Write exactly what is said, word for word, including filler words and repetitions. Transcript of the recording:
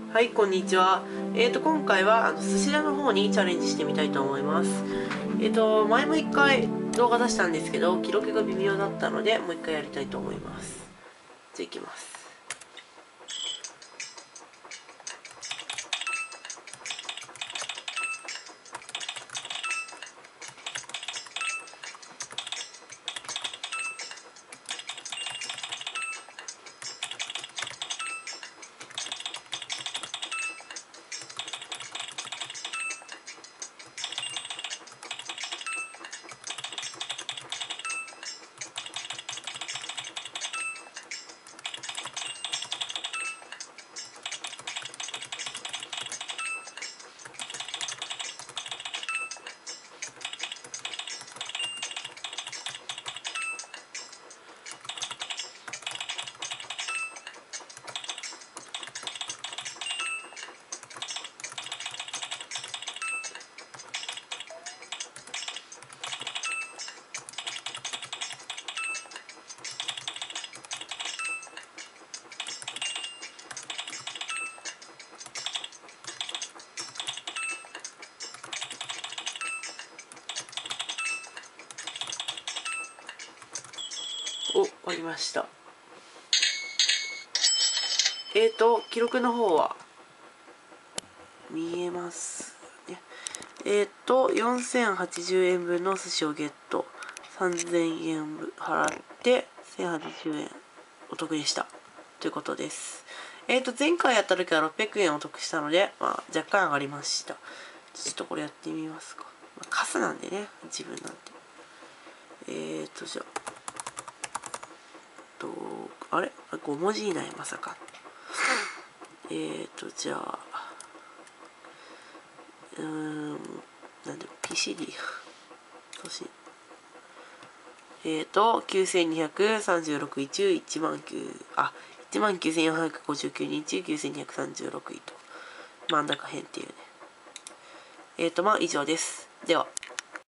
はい、こんにちは。えっと、今回は、あの、寿司屋の方にチャレンジしてみたいと思います。えっと、前も一回動画出したんですけど、記録が微妙だったので、もう一回やりたいと思います。じゃあ、いきます。お、終わりました。えっと、記録の方は、見えますね。えっと、よんせんはちじゅうえんぶんの寿司をゲット。さんぜんえん払って、せんはちじゅうえんお得でした。ということです。えっと、前回やった時はろっぴゃくえんお得したので、まあ、若干上がりました。ちょっとこれやってみますか。まあ、カスなんでね、自分なんで。えっと、じゃあ、と、あれご文字以内、まさか。えっと、じゃあ、うーん、なんで、ピーシーディー。送信。えっと、きゅうせんにひゃくさんじゅうろくい中いちまんきゅう、あ、いちまんきゅうせんよんひゃくごじゅうきゅうにん中きゅうせんにひゃくさんじゅうろくいと。真ん中辺っていうね。えっと、まあ、以上です。では。